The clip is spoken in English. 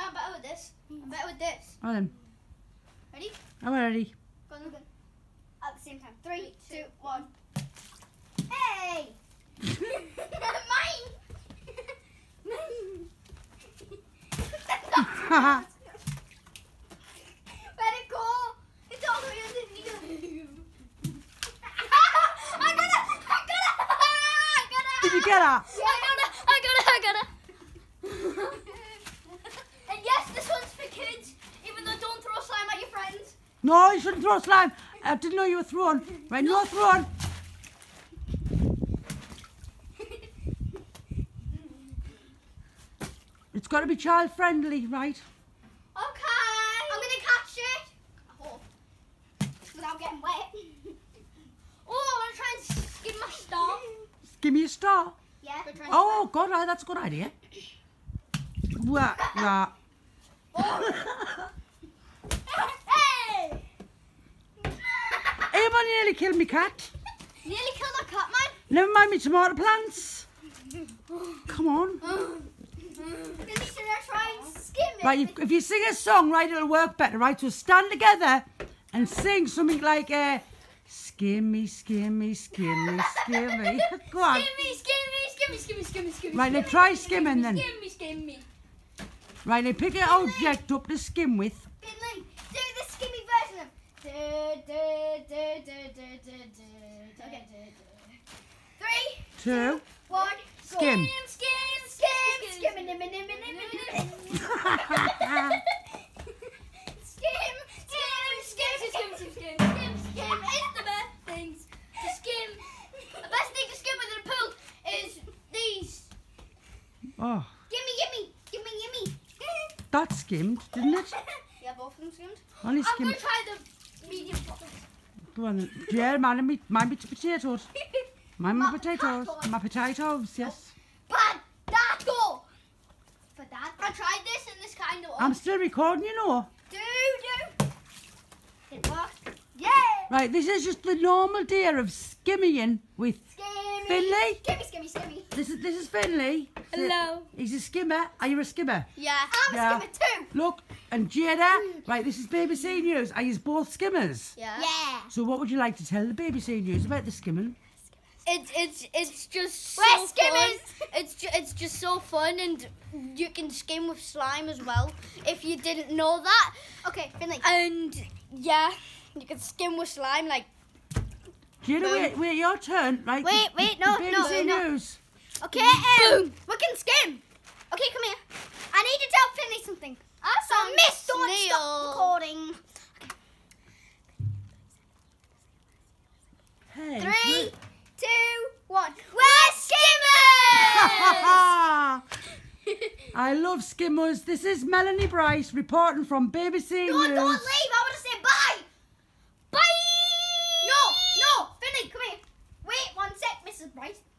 I'm better with this. I'm better with this. Oh then. Ready? I'm ready. Go on, look. At the same time. 3, 2, 1. Hey! Mine! Let it go! It's all the way underneath. I got it! Did you get her? I got it! And yes, this one's for kids, even though don't throw slime at your friends. No, you shouldn't throw slime. I didn't know you were throwing. Right, no throwing. It's got to be child friendly, right? Okay. I'm going to catch it. I hope. Without getting wet. Oh, I want to try and skim my star. Give me a star. Yeah. Oh, God, that's a good idea. Wah, wah. Hey! Everybody nearly killed me cat. Nearly killed a cat, man. Never mind me tomato plants. Come on. Then should I try and skim it? Right, if you sing a song, right, it'll work better, right? So stand together and sing something like skimmy, skimmy, skimmy, skimmy. Go on. Skimmy, skimmy, skimmy, skimmy, skimmy, skimmy. Right, now try skimming then. Skimmy, skimmy. Right, now pick an object up to skim with. Finley, do the skimmy version of. Okay. 3, 2, 1, skim. Skim. Skim. It's the best things to skim. The best thing to skim within a pool is these. Oh, Gimme. that skimmed, didn't it? Yeah, both of them skimmed. Only I'm skimmed. going to try the medium bottom. Go on then. Yeah, mind me potatoes. Mind my potatoes. My potatoes, yes. Potato! For that, I tried this and this kind of. I'm still recording, you know. Do. It worked. Yeah! Right, this is just the normal day of skimming with Skimmy. Finley. Skimmy. This is Finley. Hello. He's a skimmer. Are you a skimmer? Yeah. I'm Yeah. a skimmer too. Look, and Jada. Right, this is BBC News. Are you both skimmers? Yeah. So what would you like to tell the BBC News about the skimming? It's just so We're fun. skimmers. It's just so fun, and you can skim with slime as well. If you didn't know that, Okay, Finley. and yeah, you can skim with slime like. Jada, wait, your turn. Right. Wait, no, the no, BBC no. News. Okay, Boom. we can skim. Okay, come here. I need to tell Finley something. So, Miss, don't snail. stop recording. Hey. 3, 2, 1. We're skimmers! I love skimmers. This is Melanie Bryce reporting from BBC No, News. don't leave. I want to say bye. Bye. No, Finley, come here. Wait 1 sec, Mrs. Bryce.